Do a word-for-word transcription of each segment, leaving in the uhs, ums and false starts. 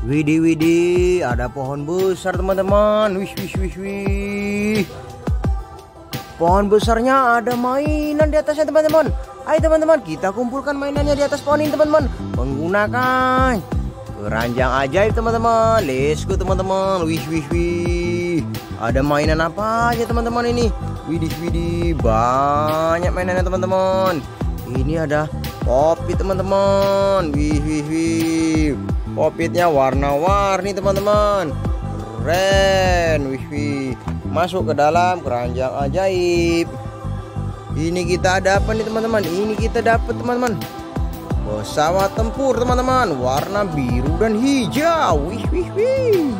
Widih widih, ada pohon besar teman-teman. Wih wih wih wih. Pohon besarnya ada mainan di atasnya teman-teman. Ayo teman-teman, kita kumpulkan mainannya di atas pohon ini teman-teman. Menggunakan keranjang ajaib teman-teman. Let's go teman-teman. Wih wih wih. Ada mainan apa aja teman-teman ini? Widih widih, banyak mainannya teman-teman. Ini ada popit teman-teman. Wih wih wih. Popitnya warna-warni teman-teman. Keren. Wih wih. Masuk ke dalam keranjang ajaib. Ini kita ada apa nih teman-teman? Ini kita dapat teman-teman pesawat tempur teman-teman, warna biru dan hijau. Wih wih wih.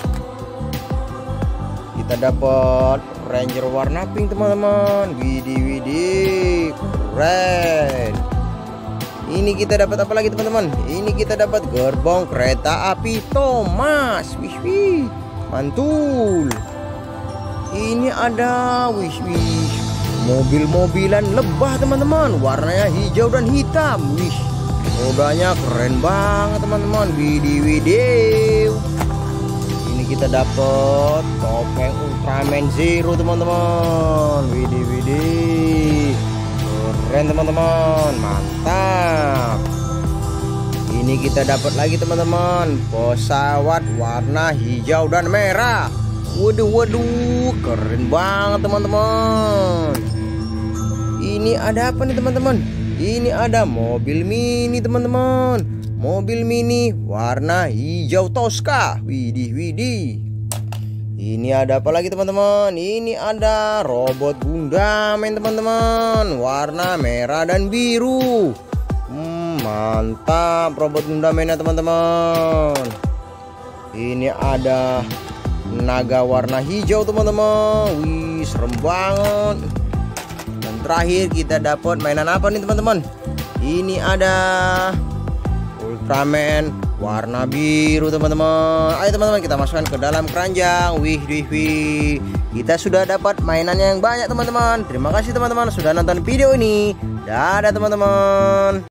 Kita dapat Ranger warna pink teman-teman. Widih widih, keren. Ini kita dapat apa lagi teman-teman? Ini kita dapat gerbong kereta api Thomas. Wih wih, mantul. Ini ada wih wih, mobil-mobilan lebah teman-teman, warnanya hijau dan hitam. Wih, rodanya keren banget teman-teman. Widih widih. Ini kita dapat topeng Ultraman Zero teman-teman. Widih widih, keren teman-teman, mantap. Ini kita dapat lagi teman-teman pesawat warna hijau dan merah. Waduh waduh, keren banget teman-teman. Ini ada apa nih teman-teman? Ini ada mobil mini teman-teman. Mobil mini warna hijau Tosca. Widih widih. Ini ada apa lagi teman-teman? Ini ada robot Gundaman teman-teman, warna merah dan biru. hmm, Mantap robot Gundamennya teman-teman. Ini ada naga warna hijau teman-teman. Wih, serem banget. Dan terakhir kita dapat mainan apa nih teman-teman? Ini ada Ultraman warna biru teman-teman. Ayo teman-teman, kita masukkan ke dalam keranjang. Wih wih wih. Kita sudah dapat mainannya yang banyak teman-teman. Terima kasih teman-teman sudah nonton video ini. Dadah teman-teman.